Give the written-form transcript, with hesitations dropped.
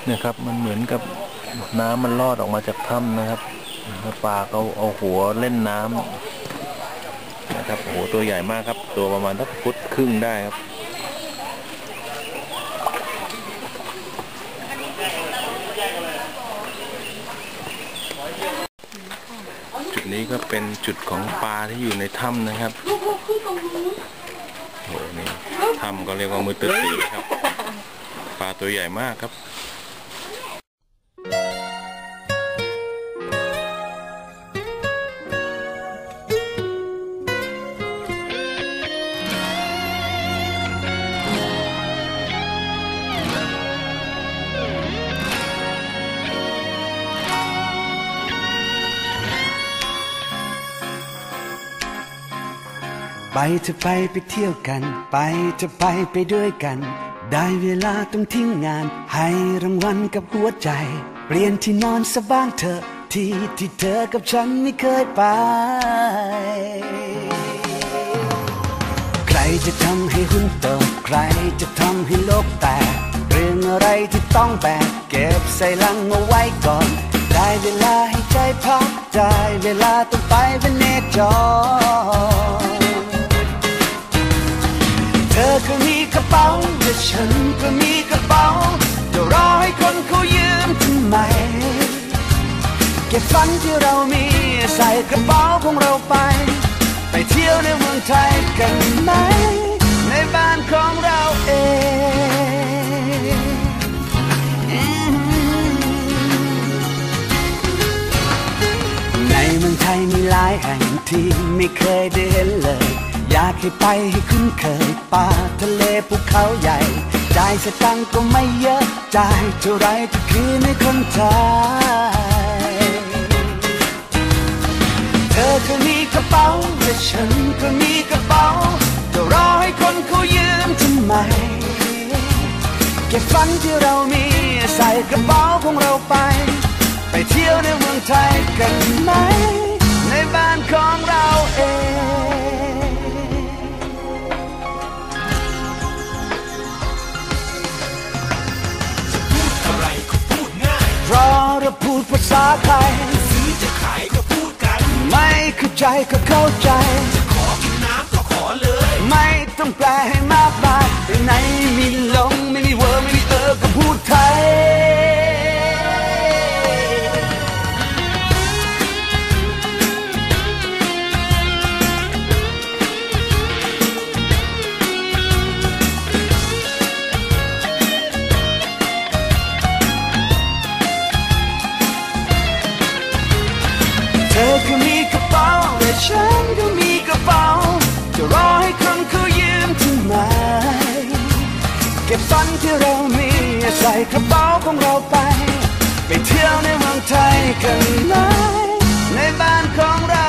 นะครับมันเหมือนกับน้ำมันลอดออกมาจากถ้ำนะครับปลาเขาเอาหัวเล่นน้ำนะครับโอ้โหตัวใหญ่มากครับตัวประมาณสักฟุตครึ่งได้ครับจุดนี้ก็เป็นจุดของปลาที่อยู่ในถ้ำนะครับโอ้โหนี่ถ้ำก็เรียกว่ามือตื้อครับปลาตัวใหญ่มากครับไปเธอไปเที่ยวกันไปเธอไปด้วยกันได้เวลาต้องทิ้งงานให้รางวัลกับหัวใจเปลี่ยนที่นอนซะบ้างเถอะที่เธอกับฉันไม่เคยไปใครจะทำให้หุ้นโตใครจะทำให้โลกแตกเรื่องอะไรที่ต้องแบกเก็บใส่ลังเอาไว้ก่อนได้เวลาให้ใจพักได้เวลาต้องไปเป็นเนจรเธอก็มีกระเป๋าและฉันก็มีกระเป๋าจะรอให้คนเขายืมทำไมเก็บฝันที่เรามีใส่กระเป๋าของเราไปเที่ยวในเมืองไทยกันไหมในบ้านของเราเองในเมืองไทยมีหลายแห่งที่ไม่เคยได้เห็นเลยอยากให้ไปให้คุ้นเคยป่าทะเลภูเขาใหญ่จ่ายสตังค์ก็ไม่เยอะจ่ายเท่าไรก็คือในคนไทยเธอก็มีกระเป๋าและฉันก็มีกระเป๋าจะรอให้คนเขายืมทำไมเก็บฝันที่เรามีใส่กระเป๋าของเราไปเที่ยวในเมืองไทยกันไหมในบ้านของเราเองเพราะเราพูดภาษาไทยซื้อจะขายก็พูดกันไม่เข้าใจก็เข้าใจจะขอกินน้ำก็ขอเลยไม่ต้องแปลให้มากมายไปไหนมีลงไม่มีเวอร์ไม่มีก็พูดไทยเธอก็มีกระเป๋าและฉันก็มีกระเป๋าจะรอให้คนเขายืมทำไมเก็บฝันที่เรามีใส่กระเป๋าของเราไปเที่ยวในเมืองไทยกันไหมในบ้านของเรา